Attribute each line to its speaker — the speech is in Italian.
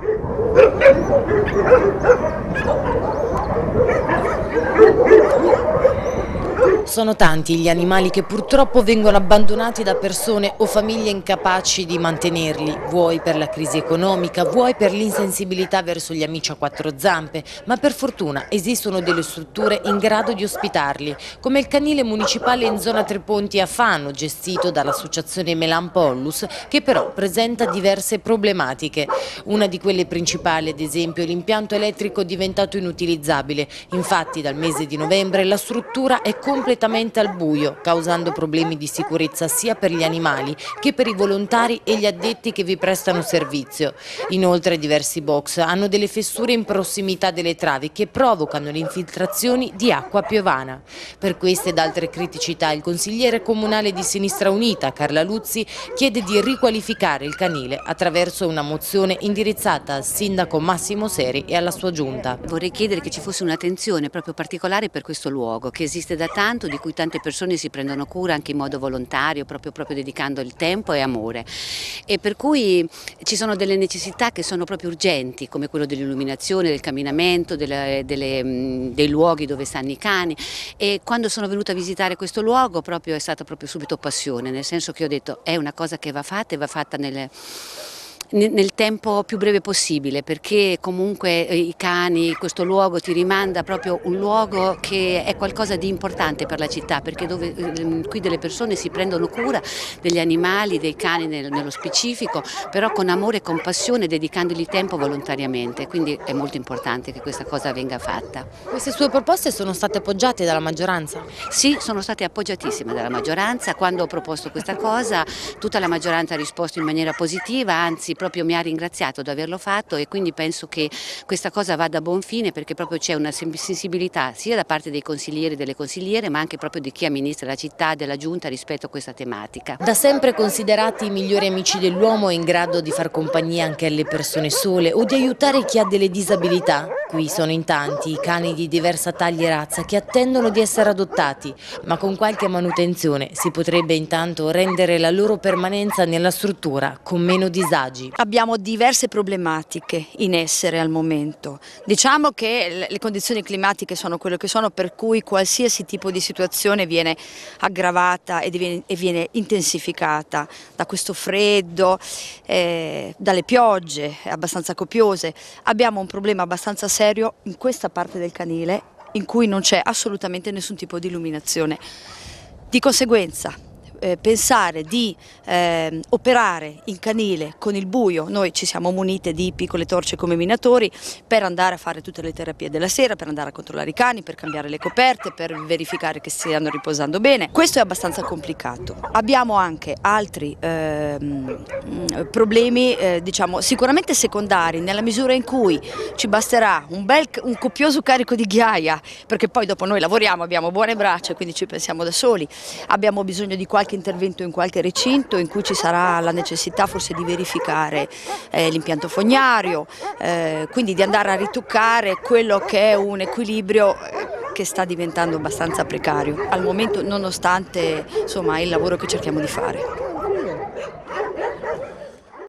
Speaker 1: Sono tanti gli animali che purtroppo vengono abbandonati da persone o famiglie incapaci di mantenerli, vuoi per la crisi economica, vuoi per l'insensibilità verso gli amici a quattro zampe, ma per fortuna esistono delle strutture in grado di ospitarli, come il canile municipale in zona Tre Ponti a Fano, gestito dall'associazione Melan Pollus, che però presenta diverse problematiche. Una di quelle principali, ad esempio, è l'impianto elettrico diventato inutilizzabile. Infatti dal mese di novembre la struttura è completamente al buio, causando problemi di sicurezza sia per gli animali che per i volontari e gli addetti che vi prestano servizio. Inoltre diversi box hanno delle fessure in prossimità delle travi che provocano le infiltrazioni di acqua piovana. Per queste ed altre criticità il consigliere comunale di Sinistra Unita, Carla Luzzi, chiede di riqualificare il canile attraverso una mozione indirizzata al sindaco Massimo Seri e alla sua giunta.
Speaker 2: Vorrei chiedere che ci fosse un'attenzione proprio particolare per questo luogo che esiste da tanto, di cui tante persone si prendono cura anche in modo volontario, proprio dedicando il tempo e amore, e per cui ci sono delle necessità che sono proprio urgenti, come quello dell'illuminazione, del camminamento, dei luoghi dove stanno i cani. E quando sono venuta a visitare questo luogo è stata proprio subito passione, nel senso che ho detto è una cosa che va fatta e va fatta nel tempo più breve possibile, perché comunque i cani, questo luogo ti rimanda proprio un luogo che è qualcosa di importante per la città, perché qui delle persone si prendono cura degli animali, dei cani nello specifico, però con amore e compassione, dedicandogli tempo volontariamente, quindi è molto importante che questa cosa venga fatta.
Speaker 1: Queste sue proposte sono state appoggiate dalla maggioranza?
Speaker 2: Sì, sono state appoggiatissime dalla maggioranza. Quando ho proposto questa cosa tutta la maggioranza ha risposto in maniera positiva, anzi proprio mi ha ringraziato di averlo fatto, e quindi penso che questa cosa vada a buon fine, perché proprio c'è una sensibilità sia da parte dei consiglieri e delle consigliere, ma anche proprio di chi amministra la città, della giunta, rispetto a questa tematica.
Speaker 1: Da sempre considerati i migliori amici dell'uomo, in grado di far compagnia anche alle persone sole o di aiutare chi ha delle disabilità? Qui sono in tanti i cani di diversa taglia e razza che attendono di essere adottati, ma con qualche manutenzione si potrebbe intanto rendere la loro permanenza nella struttura con meno disagi.
Speaker 3: Abbiamo diverse problematiche in essere al momento. Diciamo che le condizioni climatiche sono quello che sono, per cui qualsiasi tipo di situazione viene aggravata e viene intensificata da questo freddo, dalle piogge abbastanza copiose. Abbiamo un problema abbastanza serio in questa parte del canile in cui non c'è assolutamente nessun tipo di illuminazione. Di conseguenza pensare di operare in canile con il buio, noi ci siamo munite di piccole torce come minatori per andare a fare tutte le terapie della sera, per andare a controllare i cani, per cambiare le coperte, per verificare che stiano riposando bene. Questo è abbastanza complicato. Abbiamo anche altri problemi diciamo sicuramente secondari, nella misura in cui ci basterà un copioso carico di ghiaia, perché poi dopo noi lavoriamo, abbiamo buone braccia e quindi ci pensiamo da soli. Abbiamo bisogno di qualche intervento in qualche recinto in cui ci sarà la necessità forse di verificare l'impianto fognario, quindi di andare a ritoccare quello che è un equilibrio che sta diventando abbastanza precario al momento, nonostante insomma il lavoro che cerchiamo di fare.